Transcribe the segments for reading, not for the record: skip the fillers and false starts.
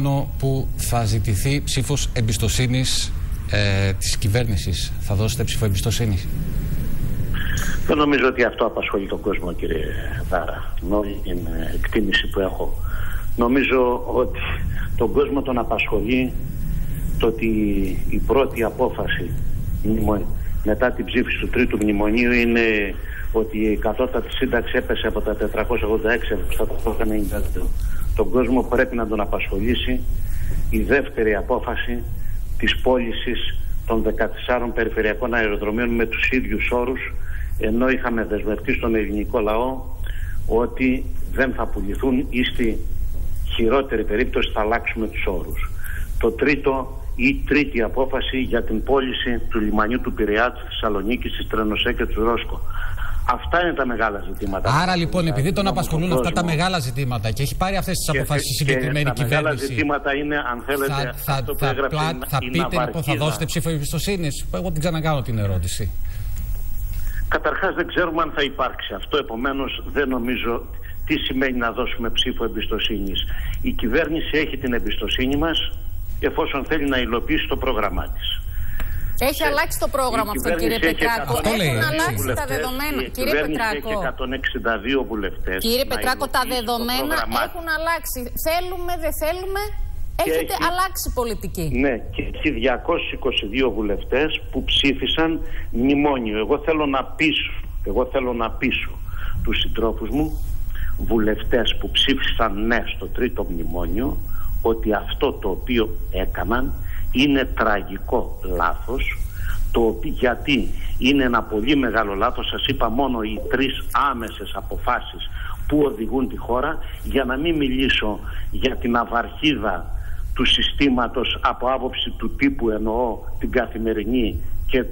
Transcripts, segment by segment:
μόνο που θα ζητηθεί ψήφος εμπιστοσύνης της κυβέρνησης. Θα δώσετε ψήφο εμπιστοσύνης? Δεν νομίζω ότι αυτό απασχολεί τον κόσμο, κύριε Δάρα. Με την εκτίμηση που έχω. Νομίζω ότι τον κόσμο τον απασχολεί το ότι η πρώτη απόφαση μετά την ψήφιση του τρίτου μνημονίου είναι ότι η κατώτατη σύνταξη έπεσε από τα 486 στα 492. Τον κόσμο πρέπει να τον απασχολήσει η δεύτερη απόφαση της πώλησης των 14 περιφερειακών αεροδρομίων με τους ίδιους όρους, ενώ είχαμε δεσμευτεί στον ελληνικό λαό ότι δεν θα πουληθούν ή στη χειρότερη περίπτωση θα αλλάξουμε τους όρους. Το τρίτο ή τρίτη απόφαση για την πώληση του λιμανιού του Πειραιά, της Θεσσαλονίκης, της Τρενοσέ και του Ρόσκο. Αυτά είναι τα μεγάλα ζητήματα. Άρα λοιπόν, επειδή τον απασχολούν αυτά τα μεγάλα ζητήματα και έχει πάρει αυτές τις αποφάσεις η συγκεκριμένη κυβέρνηση. Τα μεγάλα ζητήματα είναι, αν θέλετε, θα πείτε λοιπόν, θα δώσετε ψήφο εμπιστοσύνης? Εγώ την ξανακάνω την ερώτηση. Καταρχάς δεν ξέρουμε αν θα υπάρξει αυτό, επομένως δεν νομίζω τι σημαίνει να δώσουμε ψήφο εμπιστοσύνης. Η κυβέρνηση έχει την εμπιστοσύνη μας εφόσον θέλει να υλοποιήσει το πρόγραμμά της. Έχει αλλάξει το πρόγραμμα αυτό, κύριε Πετράκο. Έχουν αλλάξει τα δεδομένα. Κύριε Πετράκο, έχει 162 βουλευτές. Κύριε Πετράκο, τα δεδομένα έχουν αλλάξει. Θέλουμε, δεν θέλουμε, έχετε αλλάξει πολιτική. Ναι, και έχει 222 βουλευτές που ψήφισαν μνημόνιο. Εγώ θέλω να πείσω τους συντρόφους μου, βουλευτές που ψήφισαν ναι στο τρίτο μνημόνιο, ότι αυτό το οποίο έκαναν είναι τραγικό λάθος, γιατί είναι ένα πολύ μεγάλο λάθος. Σας είπα μόνο οι 3 άμεσες αποφάσεις που οδηγούν τη χώρα, για να μην μιλήσω για την αυαρχίδα του συστήματος από άποψη του τύπου, εννοώ την καθημερινή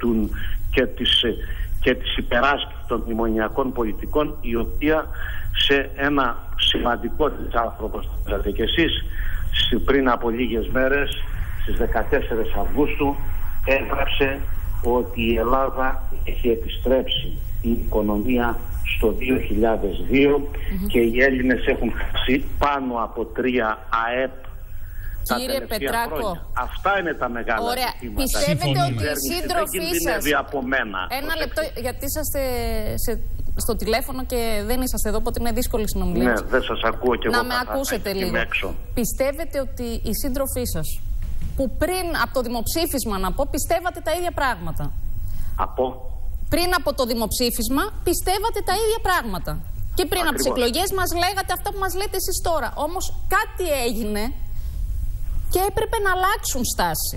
και της υπεράσπισης των μνημονιακών πολιτικών, η οποία σε ένα σημαντικό της άνθρωπος, δηλαδή και εσείς, πριν από λίγες μέρες, στις 14 Αυγούστου, έγραψε ότι η Ελλάδα έχει επιστρέψει η οικονομία στο 2002 και οι Έλληνες έχουν χάσει πάνω από 3 ΑΕΠ. Κύριε Πετράκο, αυτά είναι τα μεγάλα ζητήματα. Πιστεύετε ότι οι σύντροφοί σας... Ένα λεπτό, γιατί είσαστε στο τηλέφωνο και δεν είσαστε εδώ, οπότε είναι δύσκολη συνομιλία. Ναι, δεν σας ακούω και εγώ. Να με ακούσετε λίγο. Πιστεύετε ότι οι σύντροφοί σας, που πριν από το δημοψήφισμα, να πω, πιστεύατε τα ίδια πράγματα? Πριν από το δημοψήφισμα πιστεύατε τα ίδια πράγματα. Και πριν από τις εκλογές μας λέγατε αυτά που μας λέτε εσείς τώρα. Όμως κάτι έγινε και έπρεπε να αλλάξουν στάση.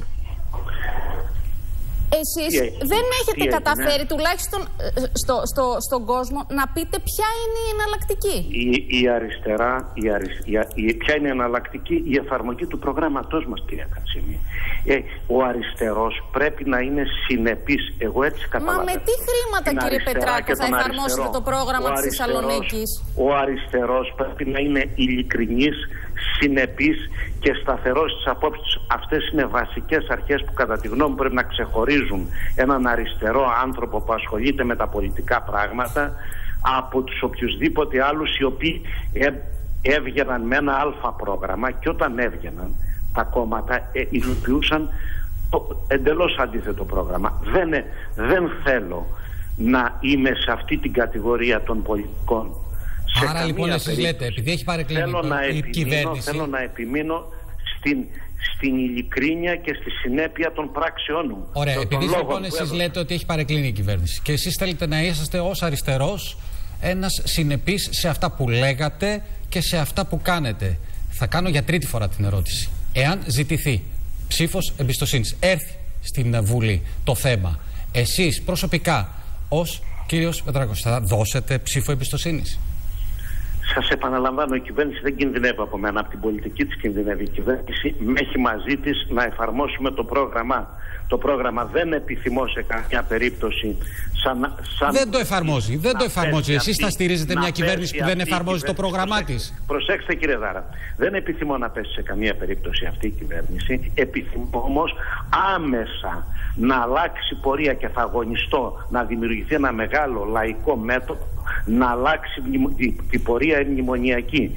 Εσείς δεν έχετε καταφέρει, τουλάχιστον στον κόσμο, να πείτε ποια είναι η εναλλακτική. Η αριστερά, ποια είναι η εναλλακτική? Η εφαρμογή του προγράμματός μας, κυρία Κατσίμη. Ο αριστερός πρέπει να είναι συνεπής. Εγώ έτσι καταλαβαίνω. Μα με τι χρήματα, κύριε Πετράκο, θα εφαρμόσετε το πρόγραμμα της Θεσσαλονίκης? Ο αριστερός πρέπει να είναι ειλικρινής, συνεπής και σταθερός στις απόψεις. Αυτές είναι βασικές αρχές που κατά τη γνώμη μου πρέπει να ξεχωρίζουν έναν αριστερό άνθρωπο που ασχολείται με τα πολιτικά πράγματα από τους οποιουσδήποτε άλλους οι οποίοι έβγαιναν με ένα αλφα πρόγραμμα, και όταν έβγαιναν τα κόμματα υλοποιούσαν εντελώς αντίθετο πρόγραμμα. Δεν θέλω να είμαι σε αυτή την κατηγορία των πολιτικών. Άρα λοιπόν εσείς λέτε, επειδή έχει παρεκκλίνει η κυβέρνηση... Θέλω να επιμείνω στην ειλικρίνεια και στη συνέπεια των πράξεών μου. Ωραία, επειδή λοιπόν εσείς λέτε ότι έχει παρεκκλίνει η κυβέρνηση και εσείς θέλετε να είσαστε ως αριστερός ένας συνεπής σε αυτά που λέγατε και σε αυτά που κάνετε. Θα κάνω για τρίτη φορά την ερώτηση. Εάν ζητηθεί ψήφος εμπιστοσύνης, έρθει στην Βουλή το θέμα, εσείς προσωπικά ως κύριος Πετράκος θα δώσετε ψήφο εμπιστοσύνης? Σας επαναλαμβάνω, η κυβέρνηση δεν κινδυνεύει από μένα, από την πολιτική της κινδυνεύει. Η κυβέρνηση με έχει μαζί της να εφαρμόσουμε το πρόγραμμα. Το πρόγραμμα δεν επιθυμώ σε καμιά περίπτωση δεν το εφαρμόζει. Δεν το εφαρμόζει. Εσείς θα στηρίζετε μια κυβέρνηση που δεν εφαρμόζει το πρόγραμμά της? Προσέξτε, κύριε Δάρα. Δεν επιθυμώ να πέσει σε καμία περίπτωση αυτή η κυβέρνηση. Επιθυμώ όμως άμεσα να αλλάξει πορεία και θα αγωνιστώ να δημιουργηθεί ένα μεγάλο λαϊκό μέτωπο, να αλλάξει την πορεία μνημονιακή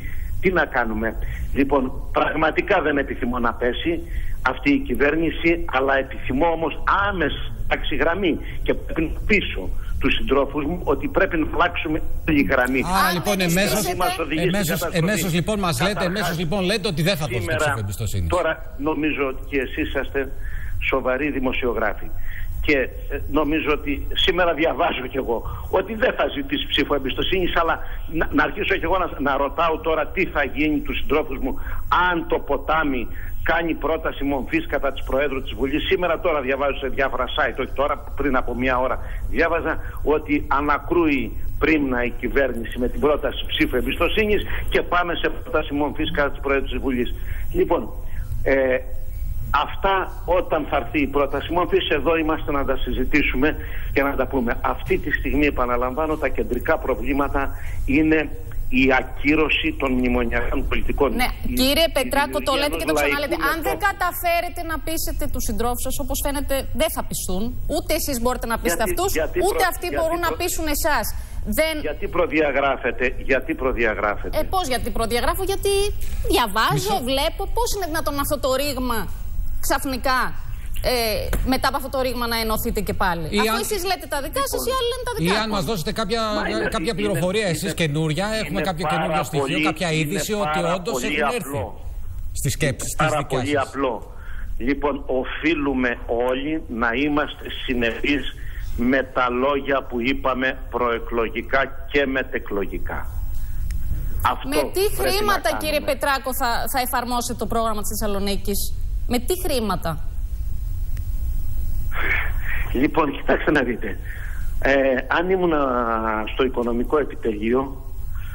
Τι να κάνουμε? Λοιπόν, πραγματικά δεν επιθυμώ να πέσει αυτή η κυβέρνηση, αλλά επιθυμώ όμως άμεσα τάξη γραμμή και πρέπει πίσω τους συντρόφους μου ότι πρέπει να αλλάξουμε τη γραμμή. Άρα λοιπόν εμέσως λοιπόν μας λέτε, λέτε ότι δεν θα δώσετε ψήφο εμπιστοσύνης. Τώρα νομίζω ότι και εσείς είσαστε σοβαροί δημοσιογράφοι. Και νομίζω ότι σήμερα διαβάζω κι εγώ ότι δεν θα ζητήσει ψήφο εμπιστοσύνης, αλλά να αρχίσω κι εγώ να ρωτάω τώρα τι θα γίνει τους συντρόφους μου αν το ποτάμι κάνει πρόταση μομφής κατά της Προέδρου της Βουλής. Σήμερα τώρα διαβάζω σε διάφορα site, όχι τώρα, πριν από μία ώρα διάβαζα ότι ανακρούει πρίμνα η κυβέρνηση με την πρόταση ψήφου εμπιστοσύνης και πάμε σε πρόταση μομφής κατά της Προέδρου της Βουλής. Λοιπόν, αυτά όταν θα έρθει η πρόταση μορφής, εδώ είμαστε να τα συζητήσουμε και να τα πούμε. Αυτή τη στιγμή, επαναλαμβάνω, τα κεντρικά προβλήματα είναι η ακύρωση των μνημονιακών πολιτικών. Ναι, κύριε Πετράκο, το λέτε και το ξαναλέτε. Αν δεν καταφέρετε να πείσετε τους συντρόφους σας, όπως φαίνεται δεν θα πιστούν, ούτε εσείς μπορείτε να πείσετε αυτούς, ούτε αυτοί μπορούν να πείσουν εσάς. Γιατί προδιαγράφετε? Πώς γιατί προδιαγράφω? Γιατί διαβάζω, βλέπω. Πώς είναι δυνατόν αυτό το ρήγμα ξαφνικά μετά από αυτό το ρήγμα να ενωθείτε και πάλι? Αφού εσείς λέτε τα δικά σας, οι άλλοι λένε τα δικά τους. Ή αν μας δώσετε κάποια πληροφορία εσείς καινούρια, έχουμε κάποιο καινούριο στοιχείο, κάποια είδηση ότι όντως έχουν έρθει στις σκέψεις της δικιάς σας. Πολύ απλό. Λοιπόν, οφείλουμε όλοι να είμαστε συνεπείς με τα λόγια που είπαμε προεκλογικά και μετεκλογικά. Με τι χρήματα, κύριε Πετράκο, θα εφαρμόσετε το πρόγραμμα της Θεσσαλονίκης? Με τι χρήματα? Λοιπόν, κοιτάξτε να δείτε. Αν ήμουν στο οικονομικό επιτελείο,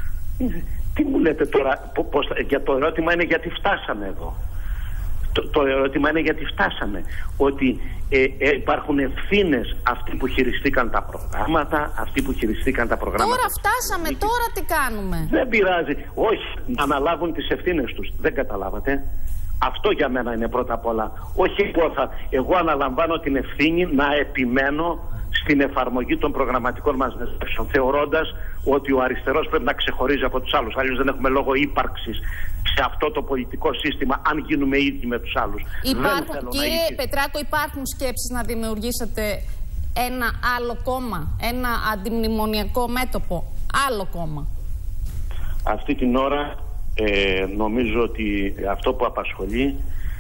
τι μου λέτε τώρα? Για το ερώτημα είναι γιατί φτάσαμε εδώ. Το ερώτημα είναι γιατί φτάσαμε. Ότι υπάρχουν ευθύνες αυτοί που χειριστήκαν τα προγράμματα, αυτοί που χειριστήκαν τα προγράμματα. Τώρα φτάσαμε, τώρα τι κάνουμε? Δεν πειράζει. Όχι, να αναλάβουν τις ευθύνες τους. Δεν καταλάβατε? Αυτό για μένα είναι πρώτα απ' όλα. Όχι εγώ αναλαμβάνω την ευθύνη να επιμένω στην εφαρμογή των προγραμματικών μας δεσμεύσεων, θεωρώντας ότι ο αριστερός πρέπει να ξεχωρίζει από τους άλλους. Αλλιώς δεν έχουμε λόγο ύπαρξης σε αυτό το πολιτικό σύστημα, αν γίνουμε ίδιοι με τους άλλους. Κύριε Πετράκο, υπάρχουν σκέψεις να δημιουργήσετε ένα άλλο κόμμα, ένα αντιμνημονιακό μέτωπο, άλλο κόμμα? Αυτή την ώρα νομίζω ότι αυτό που απασχολεί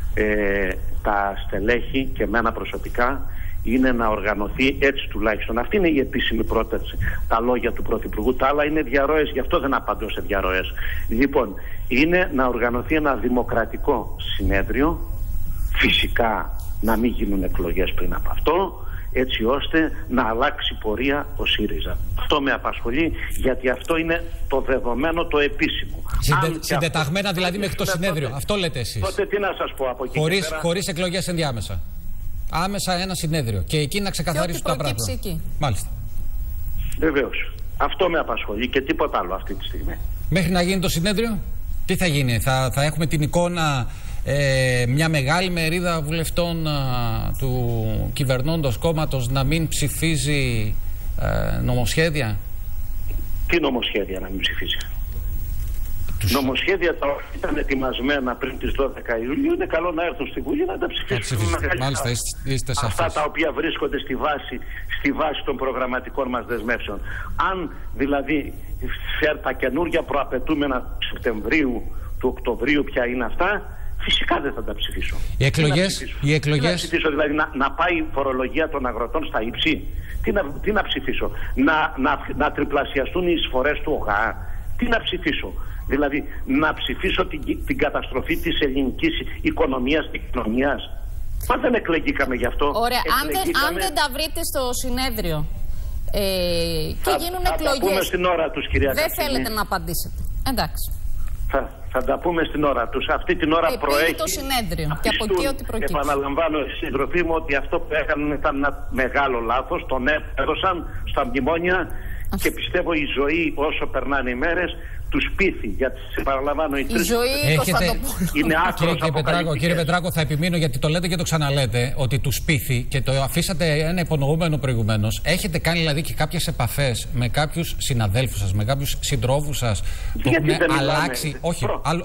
τα στελέχη και εμένα προσωπικά είναι να οργανωθεί έτσι τουλάχιστον. Αυτή είναι η επίσημη πρόταση. Τα λόγια του Πρωθυπουργού, τα άλλα είναι διαρροές, γι' αυτό δεν απαντώ σε διαρροές. Λοιπόν, είναι να οργανωθεί ένα δημοκρατικό συνέδριο, φυσικά να μην γίνουν εκλογές πριν από αυτό, έτσι ώστε να αλλάξει πορεία ο ΣΥΡΙΖΑ. Αυτό με απασχολεί, γιατί αυτό είναι το δεδομένο, το επίσημο. Συντεταγμένα δηλαδή μέχρι το συνέδριο. Τότε, αυτό λέτε εσείς. Τότε τι να σας πω από εκεί? Χωρίς εκλογές ενδιάμεσα. Άμεσα ένα συνέδριο. Και εκεί να ξεκαθαρίσουν τα πράγματα. Εκεί. Μάλιστα. Βεβαίως. Αυτό με απασχολεί και τίποτα άλλο αυτή τη στιγμή. Μέχρι να γίνει το συνέδριο, τι θα γίνει? Θα έχουμε την εικόνα μια μεγάλη μερίδα βουλευτών του κυβερνώντος κόμματος να μην ψηφίζει νομοσχέδια? Τι νομοσχέδια να μην ψηφίζει? Νομοσχέδια τα οποία ήταν ετοιμασμένα πριν τις 12 Ιουλίου είναι καλό να έρθουν στη Βουλή να τα ψηφίσουν. Μάλιστα, είστε σαφείς. Αυτά τα οποία βρίσκονται στη βάση των προγραμματικών μας δεσμεύσεων. Αν δηλαδή τα καινούργια προαπαιτούμενα του Σεπτεμβρίου, του Οκτωβρίου, ποια είναι αυτά, φυσικά δεν θα τα ψηφίσω. Οι εκλογές. Να ψηφίσω, δηλαδή να πάει η φορολογία των αγροτών στα ύψη. Τι να ψηφίσω? Να τριπλασιαστούν οι εισφορές του ΟΓΑ. Τι να ψηφίσω? Δηλαδή να ψηφίσω την καταστροφή της ελληνικής οικονομίας και κοινωνίας? Μα δεν εκλεγήκαμε γι' αυτό. Ωραία, αν δεν τα βρείτε στο συνέδριο και γίνουν εκλογές, θα τα πούμε στην ώρα τους, κυρία δεν Κατσίνη. θέλετε να απαντήσετε? Εντάξει. Θα τα πούμε στην ώρα τους. Αυτή την ώρα προέχει το συνέδριο και από εκεί ό,τι προκύψει. Επαναλαμβάνω, συντροφοί μου, ότι αυτό που έκαναν ήταν ένα μεγάλο λάθος. Τον έδωσαν στα μνημόνια και πιστεύω η ζωή όσο περνάνε οι μέρες τους πείθει, γιατί σε παραλαμβάνω οι τρεις... Η ζωή είναι άκρος αποκαλυπτικές. Κύριε Πετράκο, θα επιμείνω γιατί το λέτε και το ξαναλέτε, ότι τους πείθει και το αφήσατε ένα υπονοούμενο προηγουμένως. Έχετε κάνει δηλαδή και κάποιες επαφές με κάποιους συναδέλφους σας, με κάποιους συντρόφους σας που έχουν αλλάξει... Όχι,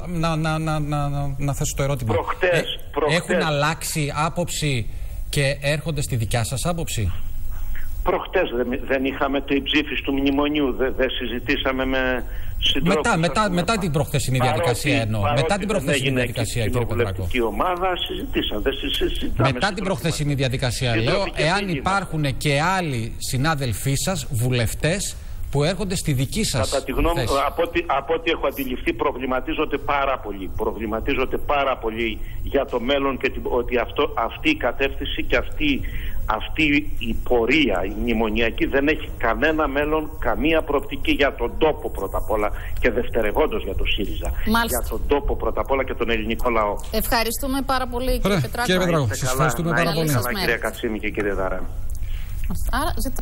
να θέσω το ερώτημα. Έχουν αλλάξει άποψη και έρχονται στη δικιά σας άποψη? Προχτές δεν είχαμε την ψήφιση του μνημονίου, δεν συζητήσαμε με συντρόφους. Μετά την προχθεσινή διαδικασία εννοώ. Μετά την προχθεσινή διαδικασία, κύριε Πετράκο. Ομάδα συζητήσαμε. Μετά την προχθεσινή διαδικασία, λέω, εάν υπάρχουν και άλλοι συνάδελφοί σας, βουλευτές, που έρχονται στη δική σας κατά τη γνώμη, θέση. Από ό,τι έχω αντιληφθεί, προβληματίζονται πάρα πολύ για το μέλλον και ότι αυτή η κατεύθυνση και αυτή η πορεία, η μνημονιακή, δεν έχει κανένα μέλλον, καμία προοπτική για τον τόπο πρώτα απ' όλα και δευτερευόντως για το ΣΥΡΙΖΑ. Μάλιστα. Για τον τόπο πρώτα απ' όλα και τον ελληνικό λαό. Ευχαριστούμε πάρα πολύ, κύριε Πετράκο. Κύριε Πετράκο, σας ευχαριστούμε πάρα πολύ. Κύριε Κατσίμη και κύριε Δάρα.